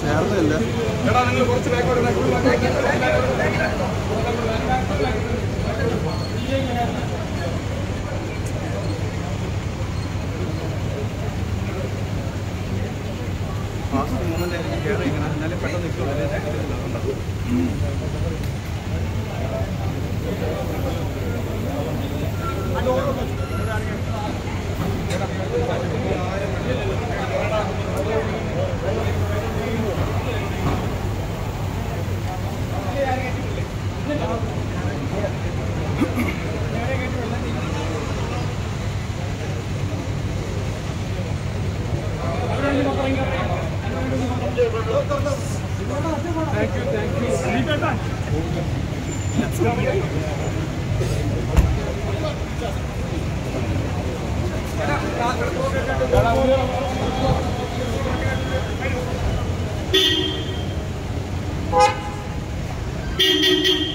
ചേർന്നില്ല. Fast movement ആയിരിക്കും കയറി ഇങ്ങനെ എന്നാലും പെട്ടെന്ന് നിൽക്കുള്ളൂ. Thank you. Let's go. Thank you.